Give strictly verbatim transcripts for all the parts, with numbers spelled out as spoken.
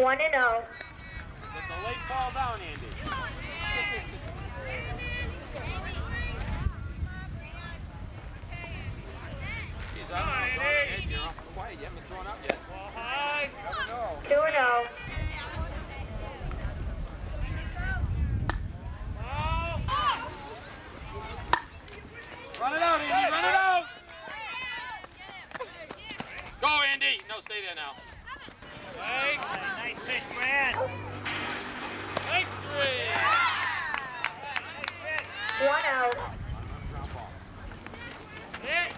One and oh. That's a late fall down, Andy. He's out now, Ed. You're off quiet. You haven't thrown out yet. Well, hi. Never know. Two and oh. Run it out, Andy. Run it out. Go, Andy. No, stay there now. Hey. Nice pitch, Brad. Take three. One out. Hit.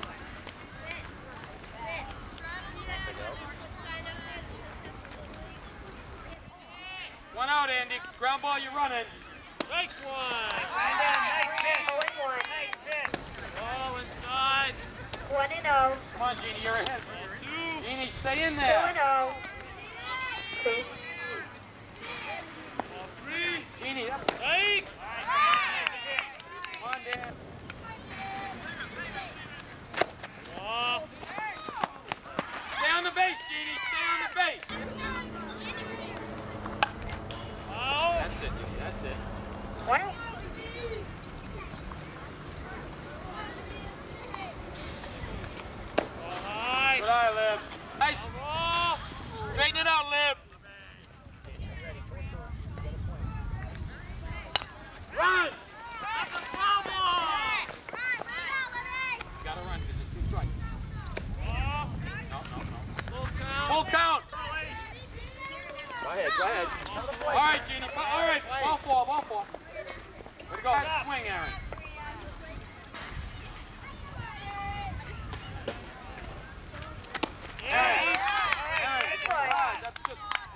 One out, Andy. Ground ball, you're running. Strike one. Nice pitch. Oh and one. Nice pitch. Ball inside. One and oh. Come on, Jeannie, you're ahead. Two. Jeannie, stay in Two there. and oh. Two. Ball three. Jeannie, up. Take. Come on, Dan. Ball. Stay on the base, Jeannie. Stay on the base. Oh. That's it, Jeannie. That's it. One. Good eye, Lib. Nice. Straighten it out, Lib. Run! That's a foul ball! You gotta run because it's two strikes. No, no, no. Full count. Full count. Go ahead, go ahead. All right, Jeannie. All right, ball four, ball four. Way to go. Swing, Aaron. Hey! That's just...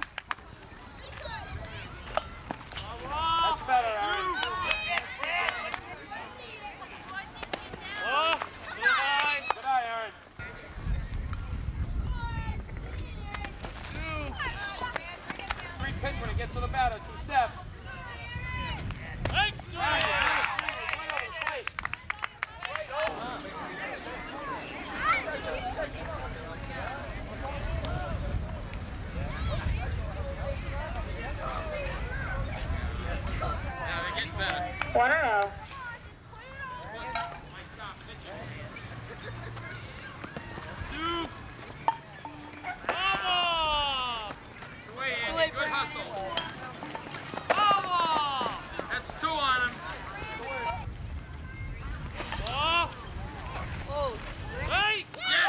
That's better, Aaron. Oh, good eye. Good eye, Aaron. Two. Three pitch when it gets to the batter. Two steps. Hey, One and oh. Two. Bravo! Away, Andy. Good hustle. Bravo! That's two on him. Oh! Oh! Hey! Yes!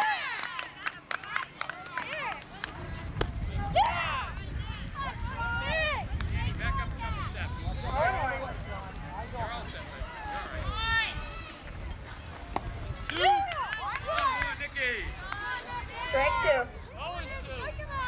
Andy, back up a couple steps. You're all set, Liz. You're all right. Two. One more, Nikki. Strike two. Oh, and two.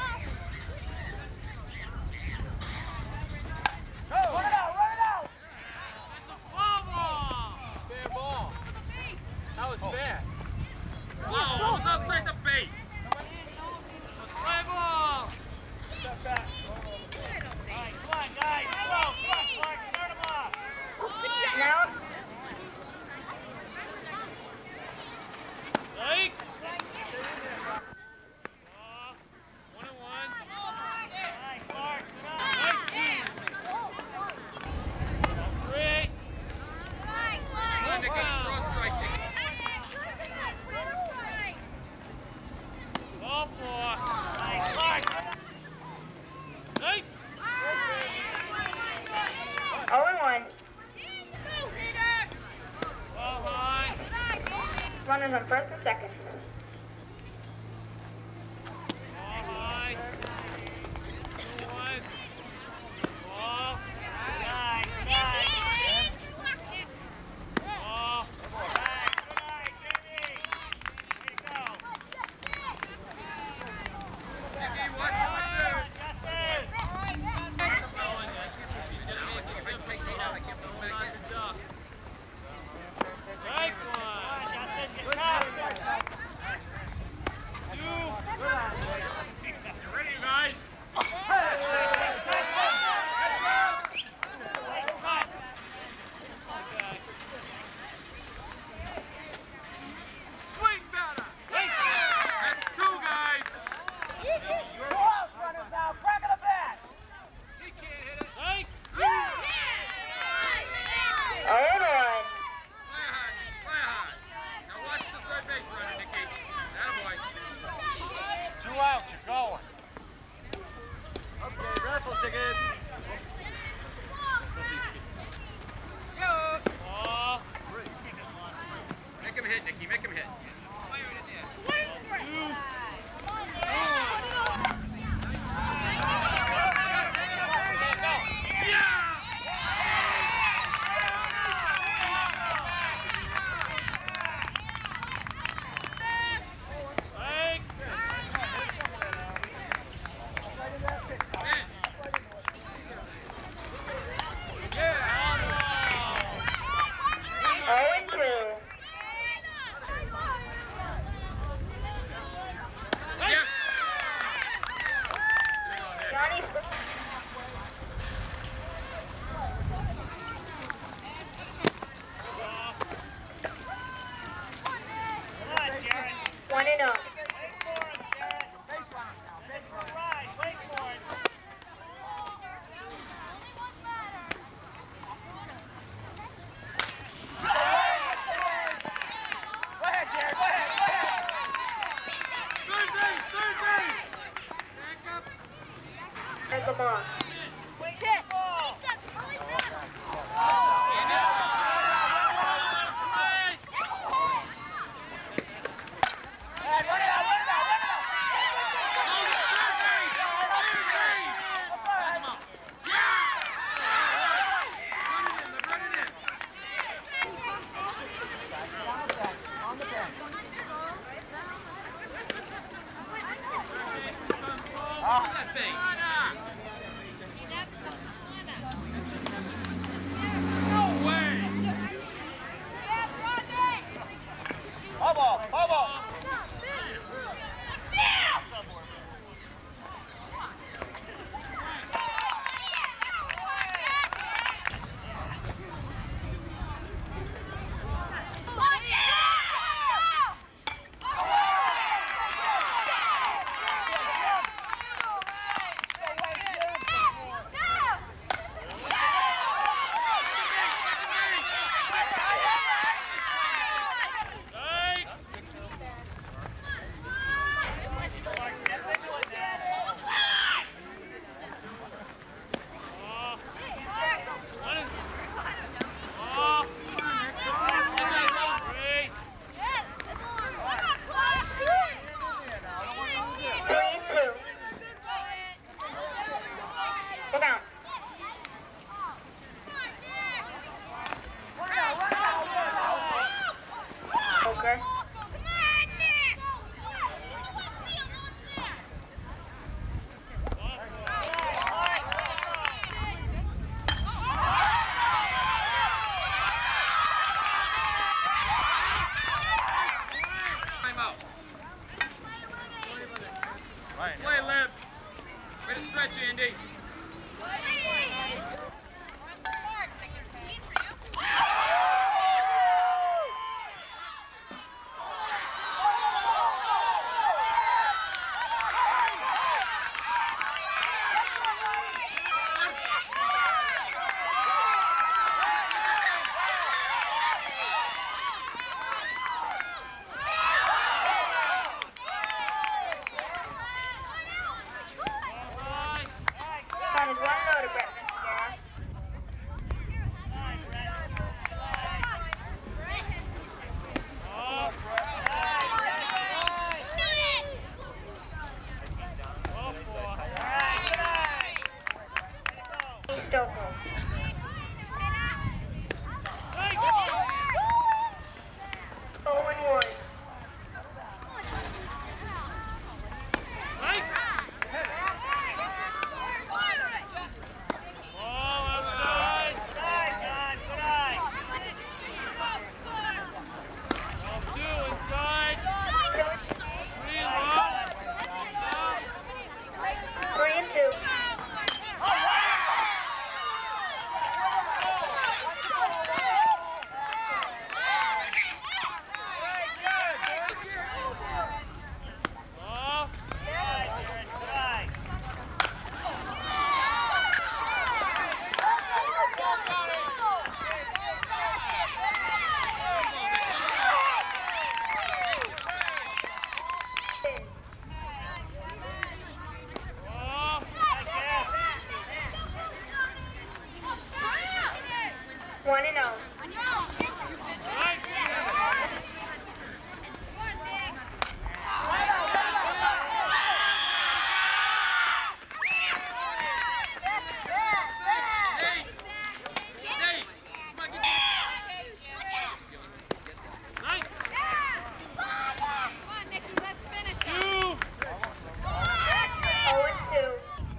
Go, run it out, run it out. That's a foul ball. Fair ball. That was fair. Wow, it was outside the base. Play ball. Step back. All right, come on, guys. Come on, come on, Clark. Start him off. Now. Like. Uh, one and one. All right, Clark. Like two. Three. Come on, Nikki. Straw strike, Nikki. Ball four. All right, Clark. Like. Oh and one. Ball high. Runners on first and second. Ball high. Two one. Ball. Good eye, good eye. Ball. Good eye, good eye, Jamie. Way to go. Nikki, watch your third. Justin. Strike one. Justin, get caught. Stokel. Oh and one. Three and two. One and oh. Oh and two.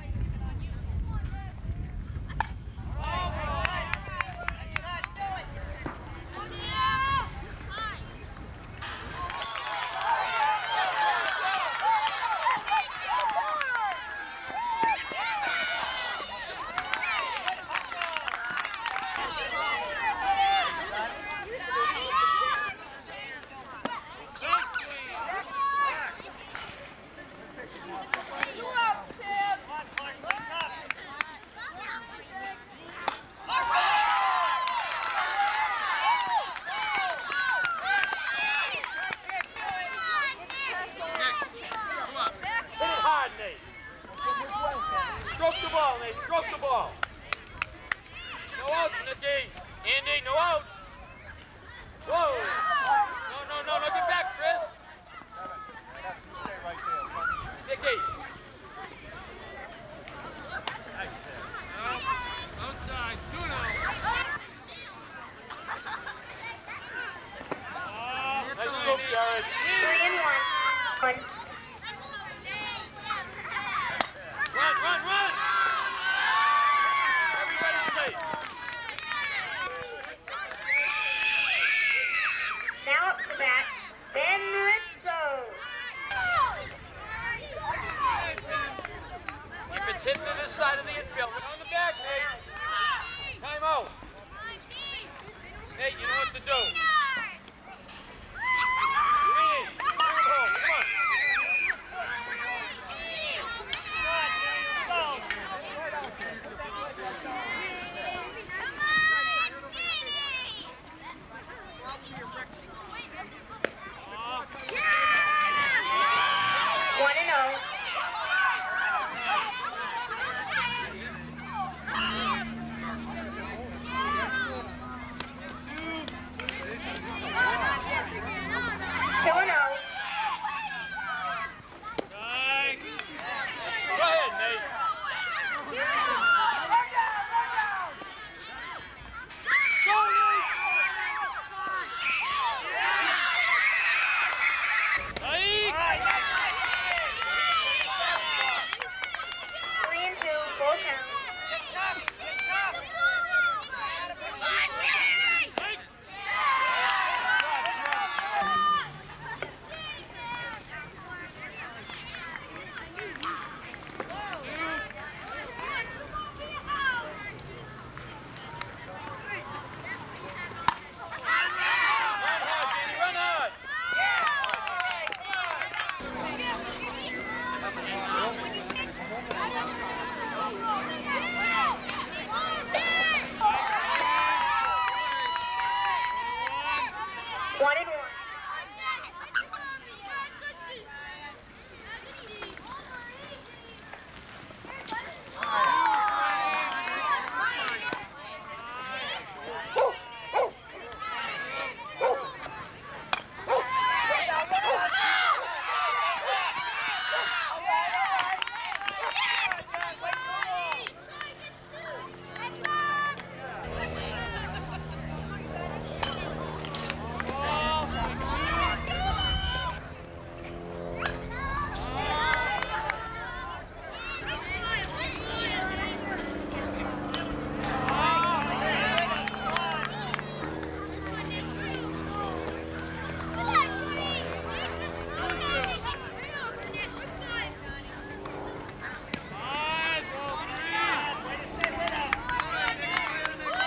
Stroke the ball, Nate. Stroke the ball. No outs, Nikki. Andy, no outs. Whoa. No, no, no, no. Get back, Chris. Nikki. Outside. Two and out. Nice move, Jared. Three and one. One. Run, run, run! Everybody's safe. Now up to bat, Ben Rizzo. Keep it hit to this side of the infield. On the back, Nate. Time out. Nate, you know what to do. Three. Come on.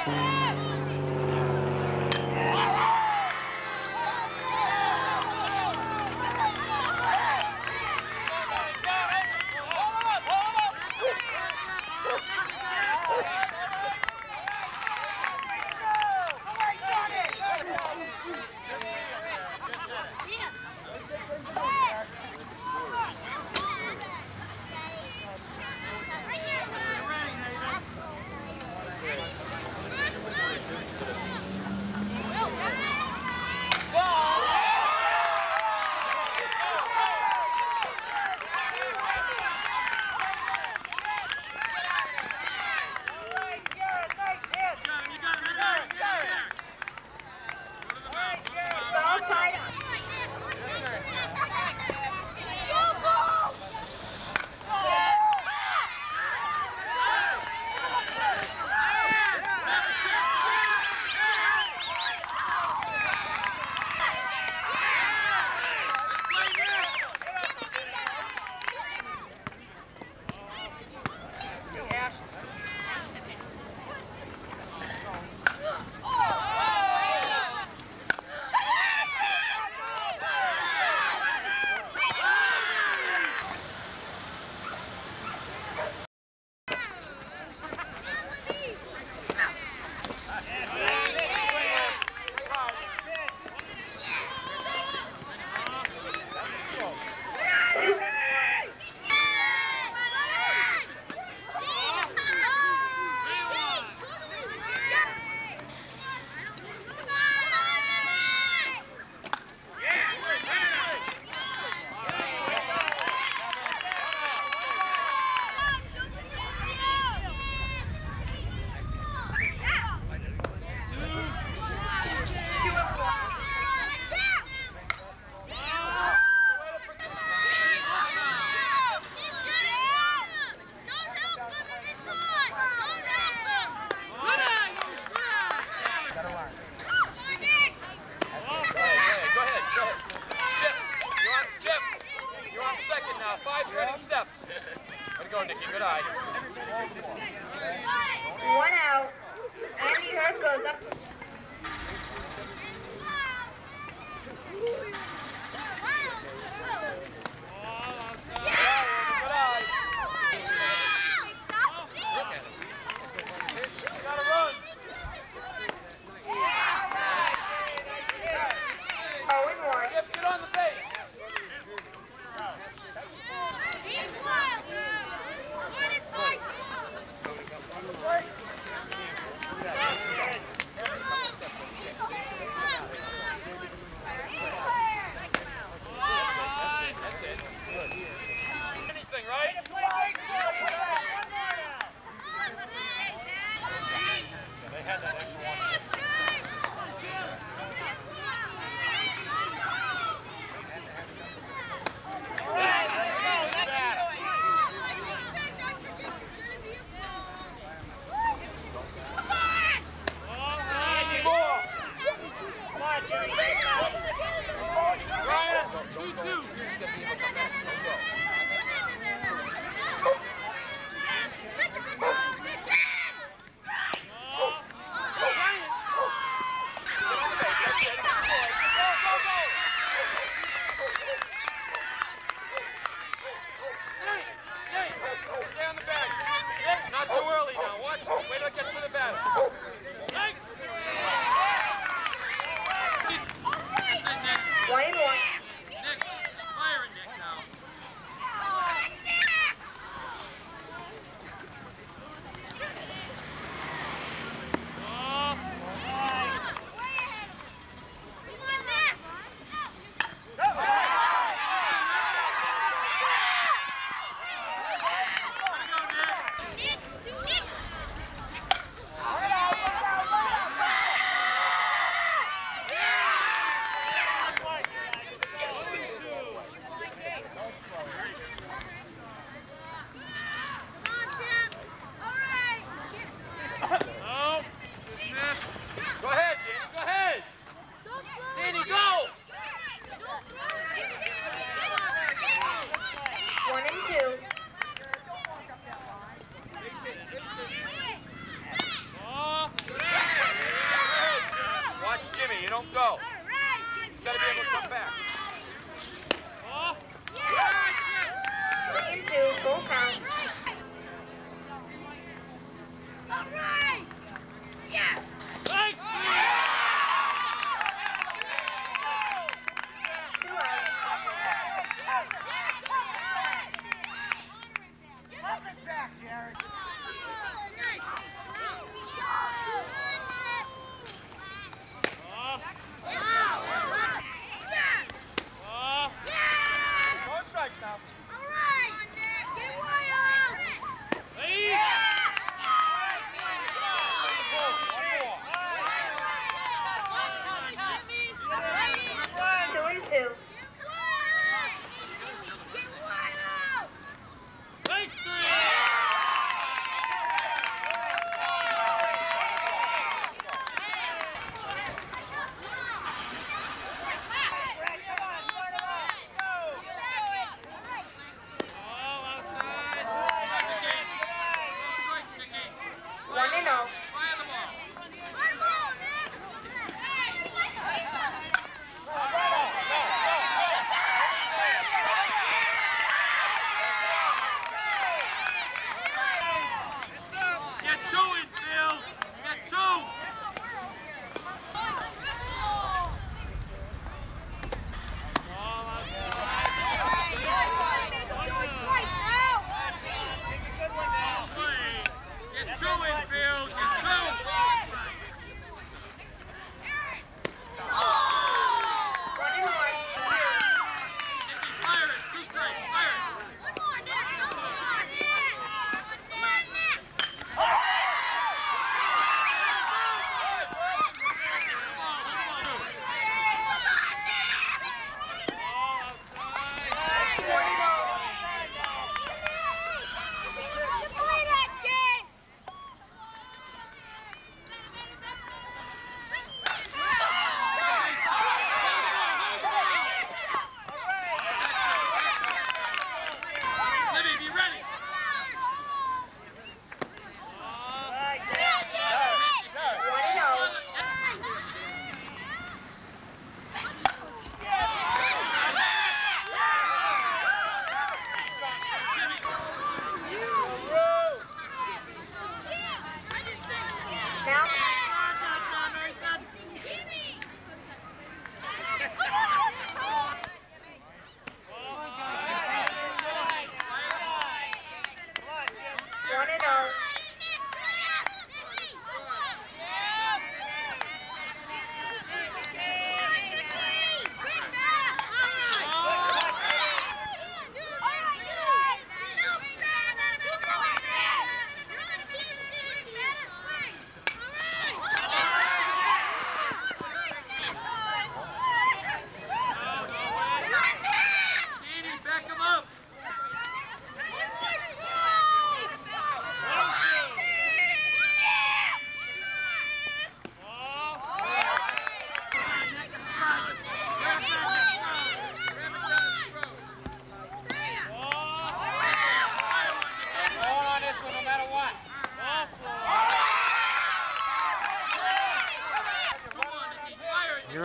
One out. Andy Hurst goes up.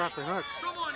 off the hook. Come on.